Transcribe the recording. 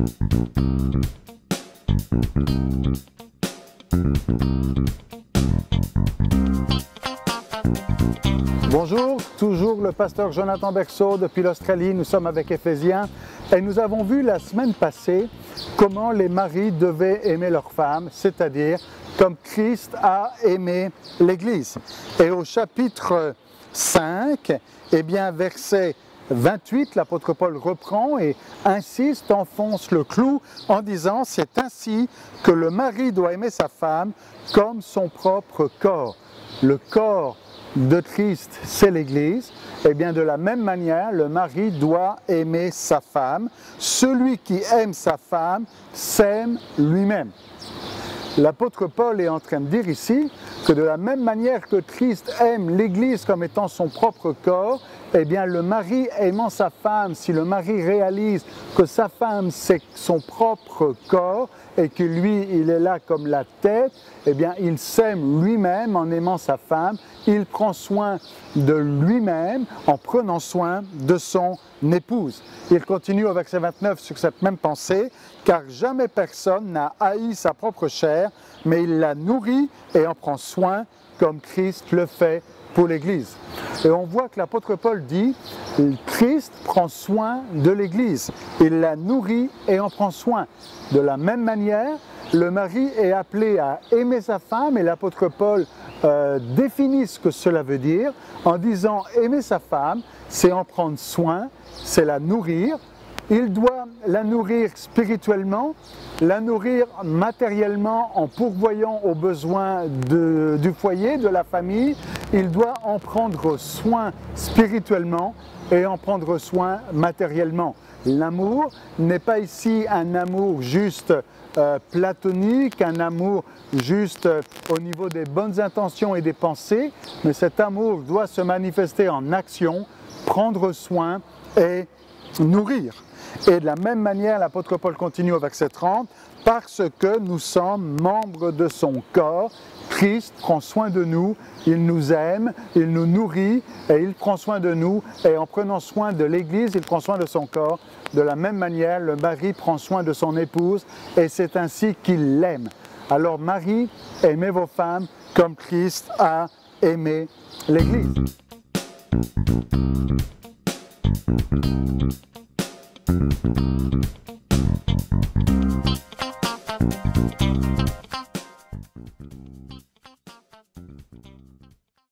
Bonjour, toujours le pasteur Jonathan Berceau depuis l'Australie. Nous sommes avec Éphésiens et nous avons vu la semaine passée comment les maris devaient aimer leurs femmes, c'est-à-dire comme Christ a aimé l'Église. Et au chapitre 5, verset 28, l'apôtre Paul reprend et insiste, enfonce le clou en disant « C'est ainsi que le mari doit aimer sa femme comme son propre corps. » Le corps de Christ, c'est l'Église. Et bien de la même manière, le mari doit aimer sa femme. Celui qui aime sa femme s'aime lui-même. L'apôtre Paul est en train de dire ici que de la même manière que Christ aime l'Église comme étant son propre corps, eh bien le mari aimant sa femme, si le mari réalise que sa femme c'est son propre corps et que lui il est là comme la tête, eh bien il s'aime lui-même en aimant sa femme, il prend soin de lui-même en prenant soin de son épouse. Il continue au verset 29 sur cette même pensée, car jamais personne n'a haï sa propre chair, mais il la nourrit et en prend soin comme Christ le fait pour l'Église. Et on voit que l'apôtre Paul dit, Christ prend soin de l'Église, il la nourrit et en prend soin. De la même manière, le mari est appelé à aimer sa femme et l'apôtre Paul définit ce que cela veut dire en disant aimer sa femme, c'est en prendre soin, c'est la nourrir. Il doit la nourrir spirituellement, la nourrir matériellement en pourvoyant aux besoins du foyer, de la famille. Il doit en prendre soin spirituellement et en prendre soin matériellement. L'amour n'est pas ici un amour juste platonique, un amour juste au niveau des bonnes intentions et des pensées, mais cet amour doit se manifester en action, prendre soin et nourrir. Et de la même manière, l'apôtre Paul continue au verset 30, « Parce que nous sommes membres de son corps, Christ prend soin de nous, il nous aime, il nous nourrit et il prend soin de nous. Et en prenant soin de l'Église, il prend soin de son corps. De la même manière, le mari prend soin de son épouse et c'est ainsi qu'il l'aime. Alors, mari, aimez vos femmes comme Christ a aimé l'Église. »